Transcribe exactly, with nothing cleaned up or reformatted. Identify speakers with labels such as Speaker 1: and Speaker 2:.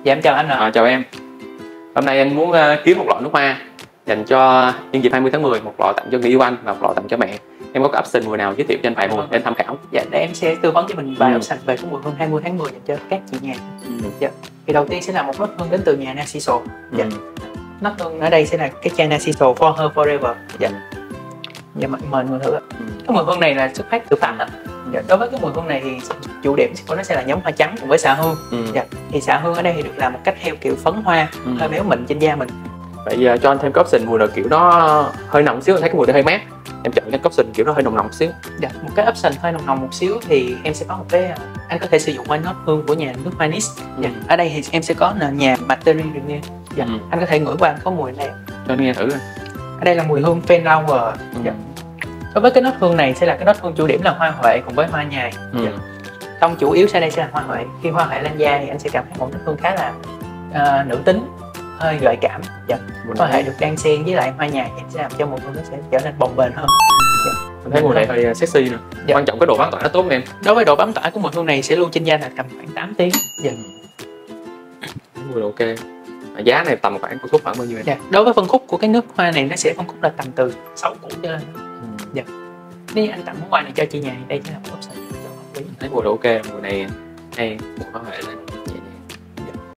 Speaker 1: Dạ em chào anh ạ.
Speaker 2: À, chào em. Hôm nay anh muốn uh, kiếm một lọ nước hoa dành cho nhân dịp hai mươi tháng mười, một lọ tặng cho người yêu anh và một lọ tặng cho mẹ. Em có cái option mùi nào giới thiệu cho anh vài mùi để anh tham khảo?
Speaker 1: Dạ, để em sẽ tư vấn cho mình vài
Speaker 2: Ừ.
Speaker 1: option về cái mùi hương hai mươi tháng mười dành cho các chị nhà.
Speaker 2: Ừ.
Speaker 1: Dạ. Thì đầu tiên sẽ là một nốt hương đến từ nhà Narciso. Dạ.
Speaker 2: Ừ.
Speaker 1: Nốt hương ở đây sẽ là cái chai Narciso For Her Forever. Dạ. Dạ mời mời người thử ạ.
Speaker 2: Ừ.
Speaker 1: Cái mùi hương này là xuất phát từ Pháp ạ. Dạ. Đối với cái mùi hương này thì chủ điểm của nó sẽ là nhóm hoa trắng cùng với xạ hương.
Speaker 2: Ừ.
Speaker 1: Dạ. Thì xạ hương ở đây thì được làm một cách theo kiểu phấn hoa,
Speaker 2: Ừ.
Speaker 1: hơi béo mịn trên da mình.
Speaker 2: Vậy uh, cho anh thêm cái option mùi nào kiểu nó hơi nồng xíu, anh thấy cái mùi nó hơi mát. Em chọn cái option kiểu nó hơi nồng nồng xíu.
Speaker 1: Dạ. Một cái option hơi nồng nồng một xíu thì em sẽ có một cái anh có thể sử dụng qua nốt hương của nhà nước hoa Nice. Dạ.
Speaker 2: Ừ.
Speaker 1: Ở đây thì em sẽ có là nhà Materie Renew. Dạ.
Speaker 2: Ừ.
Speaker 1: Anh có thể ngửi qua, có mùi này.
Speaker 2: Cho anh nghe thử.
Speaker 1: Ở đây là mùi hương Fenlower.
Speaker 2: Ừ.
Speaker 1: Dạ. Đối với cái nốt hương này sẽ là cái nốt hương chủ điểm là hoa huệ cùng với hoa nhài.
Speaker 2: Ừ.
Speaker 1: Dạ. Tông chủ yếu sau đây sẽ là hoa huệ. Khi hoa huệ lên da thì anh sẽ cảm thấy một nốt hương khá là uh, nữ tính, hơi gợi cảm. Dạ. Hoa huệ được đan xen với lại hoa nhài thì sẽ làm cho mùi hương nó sẽ trở nên bồng bềnh hơn. Dạ.
Speaker 2: Anh thấy mùi này hơi sexy nè.
Speaker 1: Dạ.
Speaker 2: Quan trọng cái độ bám tỏa nó tốt em.
Speaker 1: Đối với độ bám tỏa của mùi hương này sẽ lưu trên da là tầm khoảng tám tiếng. Dạ.
Speaker 2: Mùi là ok. Mà giá này tầm khoảng phân khúc khoảng bao nhiêu em?
Speaker 1: Dạ. Đối với phân khúc của cái nước hoa này nó sẽ phân khúc là tầm từ sáu củ cho lên.
Speaker 2: Ừ.
Speaker 1: Dạ. Nếu anh tặng món quà này cho chị nhà thì đây sẽ là một option cho hợp lý.
Speaker 2: Thấy mùi là ok, mùi này hay, mùi hoa huệ lên.